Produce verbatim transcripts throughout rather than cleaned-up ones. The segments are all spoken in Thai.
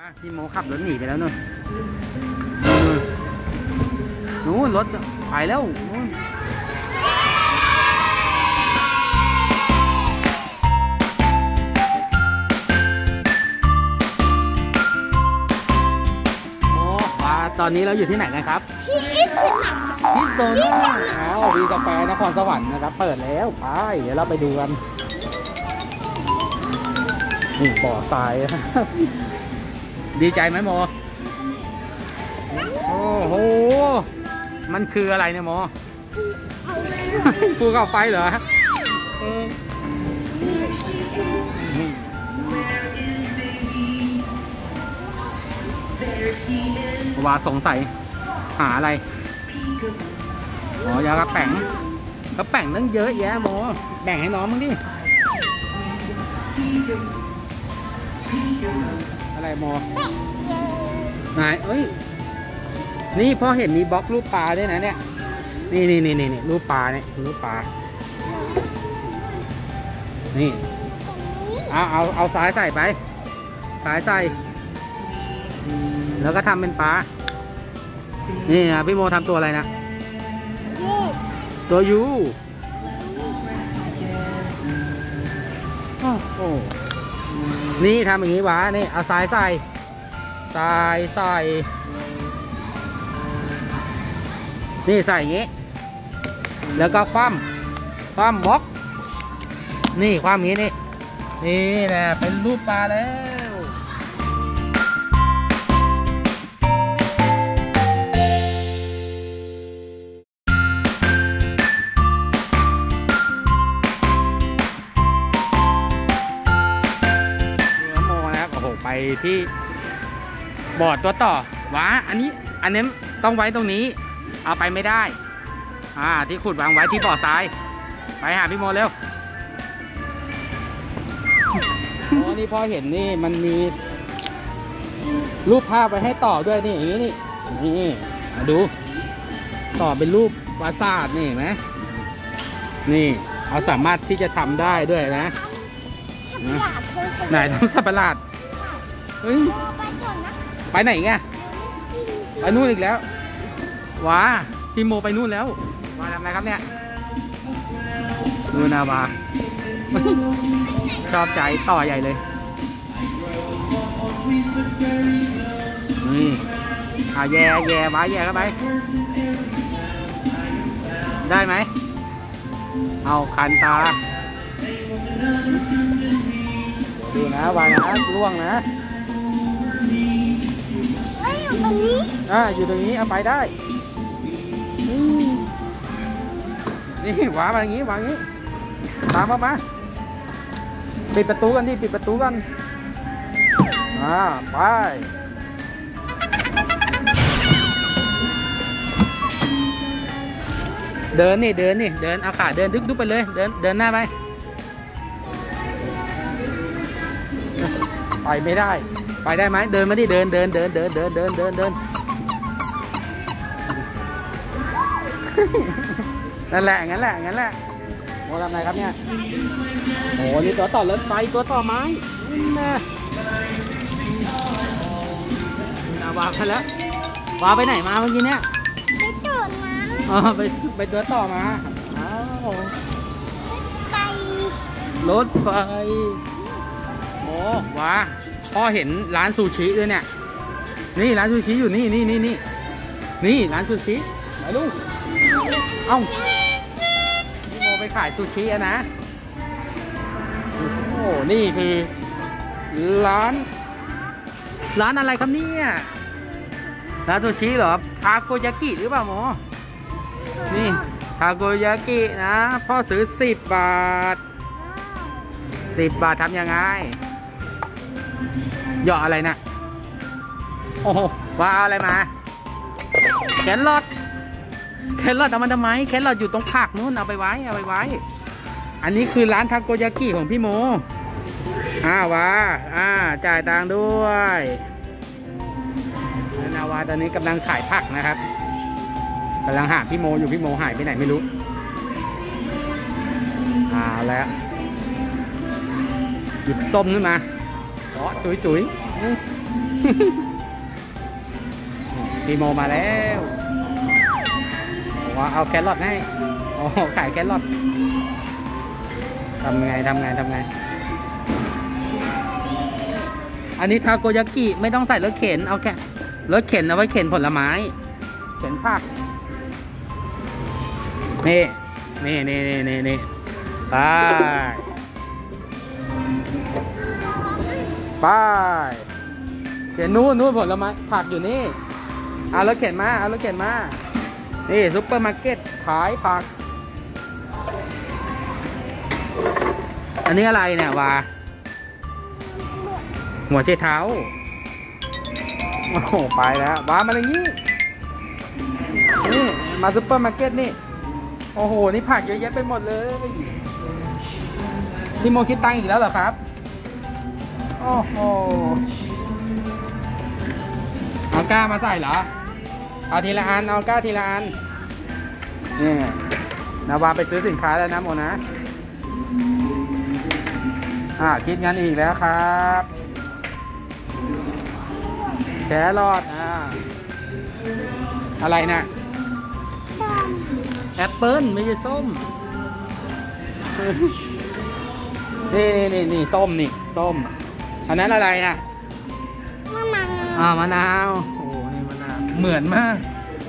พี่โมขับรถหนีไปแล้วนู่นนู่นรถไปแล้วนู่นตอนนี้เราอยู่ที่ไหนกันครับที่อิสระที่โซน่าอ๋อวีกาแฟนครสวรรค์นะครับเปิดแล้วไปเดี๋ยวเราไปดูกันนี่บ่อทรายดีใจไหมโมโอ้โหมันคืออะไรเนี่ยโมภูเขาไฟเหรอว่าสงสัยหาอะไรอ๋อยากระแป๋งกระแป๋งตั้งเยอะแยะโมแบ่งให้น้องมึงดิอะไรโมไหนเอ้ยนี่พ่อเห็นมีบล็อกรูปปลาด้วยนะเนี่ยนี่นี่นี่นี่รูปปลาเนี่ยรูปปลานี่เอาเอาเอาสายใส่ไปสายใส่แล้วก็ทำเป็นปลานี่นะพี่โมทำตัวอะไรนะตัวยูโอ้โหนี่ทำอย่างนี้วะนี่เอาทรายใส่ทรายใส่นี่ใส่อย่างนี้แล้วก็คว่ำคว่ำบล็อกนี่คว่ำอย่างนี้นี่นี่แหละเป็นรูปปลาแล้วไปที่บอร์ดตัวต่อวะอันนี้อันนี้ต้องไว้ตรงนี้เอาไปไม่ได้อ่าที่ขุดวางไว้ที่บอร์ดทรายไปหาพี่โมเร็วโอ้นี่พ่อเห็นนี่มันมีรูปภาพไปให้ต่อด้วยนี่อย่างนี้นี่นี่มาดูต่อเป็นรูปปราสาทนี่เห็นไหมนี่เราสามารถที่จะทำได้ด้วยนะไหนทำสับประหลาดเฮ้ยไปไหนไงไปนู่นอีกแล้วว้าพี่โมไปนู่นแล้วมาทำอะไรครับเนี่ยนู่นนะว้าชอบใจต่อใหญ่เลยนี่อ่ะแย่แย่ว้าแย่เข้าไปได้ไหมเอาคันตาดูนะวานะล่วงนะอยู่ตรงนี้อ่าอยู่ตรงนี้เอาไปได้นี่วางมาอย่างนี้วางอย่างนี้ตามมามาปิดประตูกันดิปิดประตูกันอ่าไปเดินนี่เดินนี่เดินเอาขาเดินดึกดุ๊บไปเลยเดินเดินหน้าไปไปไม่ได้ไปได้ไหมเดินมาดิเดินเดินเดินเดินเดินเดินเดินเดินนั่นแหละงั้นแหละงั้นแหละโมทำไงครับเนี่ยโอ้นี่ตัวต่อรถไฟตัวต่อไม้นะนาวาไปแล้ววาไปไหนมาเมื่อกี้เนี่ยไปต่อมาอ๋อไปไปตัวต่อมาอ้าวไปรถไฟโอ้ว้าพ่อเห็นร้านซูชิด้วยเนี่ยนี่ร้านซูชิอยู่นี่นี่นี่นี่นี่ร้านซูชิไปลูกเอ้าพี่โมไปขายซูชิอะนะโอ้นี่คือร้านร้านอะไรครับเนี่ยร้านซูชิเหรอทาโกยากิหรือเปล่าโมนี่ทาโกยากินะพ่อซื้อสิบบาทสิบบาททำยังไงหยอกอะไรนะโอ้โหว่าเอาอะไรมาแครอทแครอทเอามันทำไมแครอทอยู่ตรงผักนู้นเอาไปไว้เอาไปไว้อันนี้คือร้านทาโกยากิของพี่โมอ่าวะอ่าจ่ายตังค์ด้วยนาวาตอนนี้กำลังขายผักนะครับกำลังหาพี่โมอยู่พี่โมหายไปไหนไม่รู้อ่าแล้วหยิบส้มขึ้นมาอ๋อจุ๋ยจุ๋ยพี่โมมาแล้วว่าเอาแครอทให้โอ้ขายแครอททำไงทำไงทำไงอันนี้ทาโกยากิไม่ต้องใส่รถเข็นเอาแค่รถเข็นเอาไว้เข็นผลไม้เข็นผักนี่นี่นี่นี่นี่นี่ไปไปเข็นนู้นนู้นผลไม้ผักอยู่นี่เอารถเข็นมาเอารถเข็นมานี่ซุปเปอร์มาร์เก็ตขายผักอันนี้อะไรเนี่ยวาหัวเชเท้าโอ้โหไปแล้ววามาอย่างนี้นี่มาซุปเปอร์มาร์เก็ตนี่โอ้โหนี่ผักเยอะแยะไปหมดเลยพี่โมคิดตังค์อีกแล้วเหรอครับโอ้โหเอาก้ามาใส่เหรอเอาทีละอันเอาก้าทีละอันนี่นาวาไปซื้อสินค้าแล้วนะโมนะอ่าคิดงั้นอีกแล้วครับแครอทอ่าอะไรนะแอปเปิ้ลไม่ใช่ส้มนี่นี่นี่นี่ส้มนี่ส้มอันนั้นอะไรอ่ะมะนาวอ่ามะนาวโอ้นี่มะนาวเหมือนมาก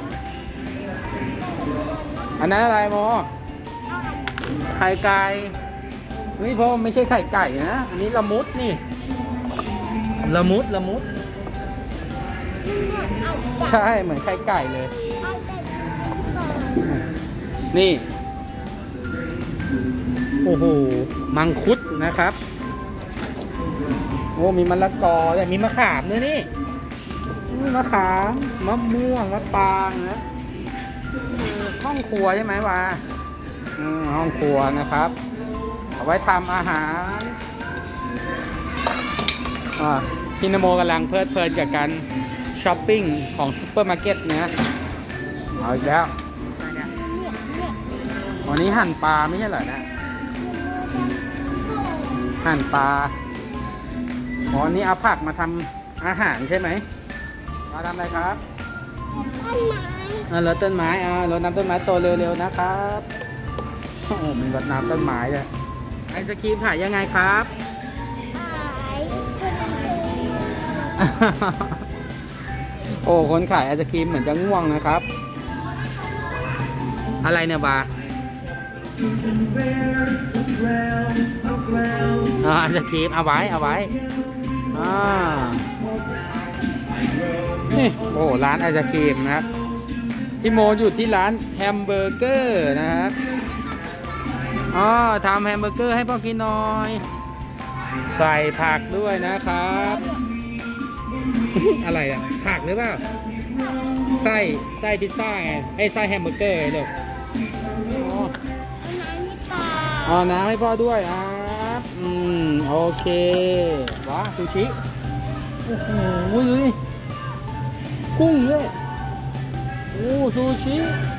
อันนั้นอะไรโมไข่ไก่นี่พ่อไม่ใช่ไข่ไก่นะอันนี้ละมุดนี่ละมุดละมุดใช่เหมือนไข่ไก่เลยนี่โอ้โหมังคุดนะครับโอ้มีมะละกอแต่มีมะขามด้วยนี่มะขามมะม่วงมะปรางนะห้องครัวใช่ไหมวะห้องครัวนะครับเอาไว้ทำอาหารพี่นโมกำลังเพลิดเพลินกับการช้อปปิ้งของซุปเปอร์มาร์เก็ตนะเอาอีกแล้ววันนี้หั่นปลาไม่ใช่เหรอนะหั่นปลาวันนี้เอาผักมาทำอาหารใช่ไหมมาทำอะไรครับต้นไม้รดต้นไม้อ่ารดน้ำต้นไม้โตเร็วๆนะครับโอ้โหมีรดน้ำต้นไม้เลยไอศกรีมขายยังไงครับขายโอ้คนขายไอศกรีมเหมือนจะง่วงนะครับอะไรเนี่ยบาอ่าไอศกรีมเอาไว้เอาไว้อ่านี่โอ้ร้านไอศกรีมนะครับพี่โมอยู่ที่ร้านแฮมเบอร์เกอร์นะครับอ๋อทำแฮมเบอร์เกอร์ให้พ่อกินหน่อยใส่ผักด้วยนะครับอะไรอ่ะผักหรือเปล่าไส้ไส้พิซซ่าไงไอ้ไส้แฮมเบอร์เกอร์เลยอ๋อน้ำให้พ่อด้วยอ่ะอืมโอเคว้าซูชิโอ้โหดูดิกุ้งเลยโอ้ซูชิ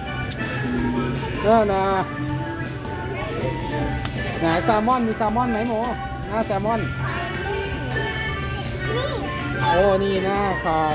แล้วนะไหนแซลมอนมีแซลมอนไหมโมหน้าแซลมอนโอ้นี่หน้าไข่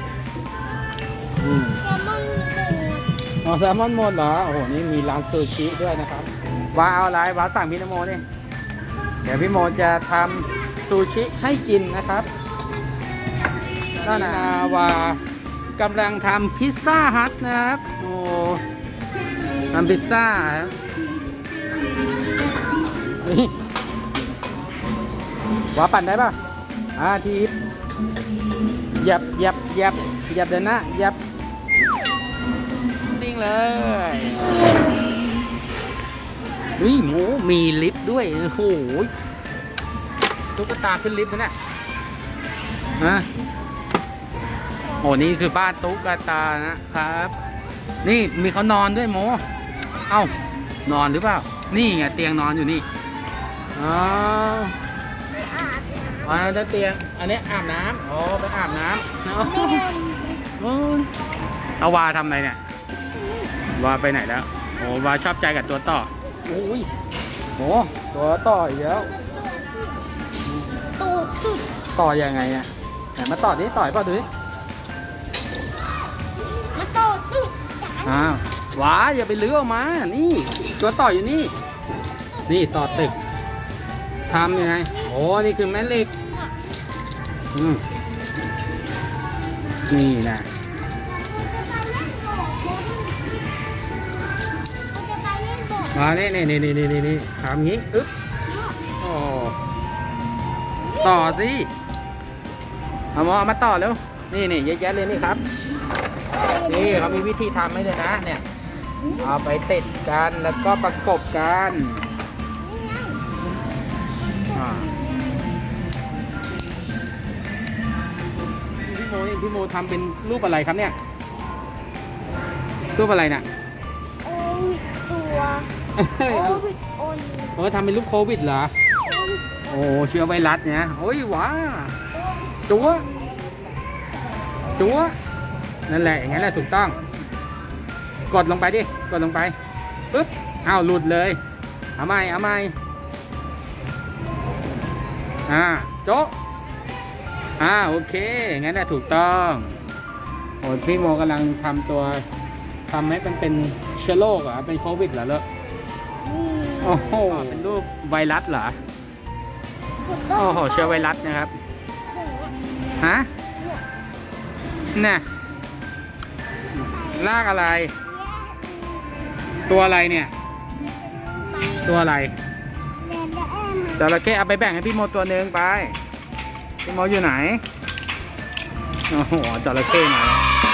อ๋อแซลมอนหมดเหรอโอ้โหนี่มีร้านซูชิด้วยนะครับว้าเอาอะไรว้าสั่งพี่นโมนี่เดี๋ยวพี่โมจะทำซูชิให้กินนะครับนั่นนาวากำลังทำพิซซ่าฮัทนะครับโอ้ทำพิซซ่าว้าปั่นได้ป่ะอ่าทีหยับหยับหยับหยับเดินหน้าหยับนิ่งเลยอุ้ยหมูมีลิฟต์ด้วยโอ้โหตุ๊กตาขึ้นลิฟต์นะเนี่ยฮะโอ้นี่คือบ้านตุ๊กตานะครับนี่มีเขานอนด้วยโมเอ้านอนหรือเปล่านี่ไงเตียงนอนอยู่นี่อ๋ออันนี้เตียงอันนี้อาบน้ำอ๋อไปอาบน้ำเอาวาทำอะไรเนี่ยวาไปไหนแล้วโอ้วาชอบใจกับตัวต่อโอ้ยโอ้ตัวต่ออีกแล้วต่อยังไงอ่ะนมาต่อดิต่อยเปล่าดูดิมาต่อตึกอ้าวว้าอย่าไปลื้อออกมานี่ตัวต่ออยู่นี่นี่ต่อตึกทำยังไงโอ้นี่คือแม่เหล็กอืมนี่นะมาเนี่ยนี่นี่นี่นี่นี่ทำงี้อึ๊บโอ้ต่อสิเอามาเอามาต่อแล้วนี่นี่เยอะแยะเลยนี่ครับนี่เขามีวิธีทำให้เลยนะเนี่ยเอาไปติดกันแล้วก็ประกบกันพี่โมนี่พี่โมทำเป็นรูปอะไรครับเนี่ยรูปอะไรน่ะโอ้ยตัวโอ้ยโอ้ยโอ้ทำเป็นรูปโควิดเหรอโอ้เชื้อไวรัสเนี่ยโอ้ยว้าจั๊วจั๊วนั่นแหละอย่างนั้นแหละถูกต้องกดลงไปดิกดลงไปปึ๊บอ้าวหลุดเลยเอาใหม่เอาใหม่อ่าโจ๊ะอ่าโอเคอย่างนั้นแหละถูกต้องโอ้พี่โมกำลังทำตัวทำให้มันเป็นเชื้อโรคเหรอเป็นโควิดเหรอเลอะโอ้โหเป็นรูปไวรัสเหรอโอ้โหเชื้อไวรัสนะครับฮะน่ะลากอะไรตัวอะไรเนี่ยตัวอะไรจระเข้เอาไปแบ่งให้พี่โมตัวหนึ่งไปพี่โมอยู่ไหนโอ้โหจระเข้มา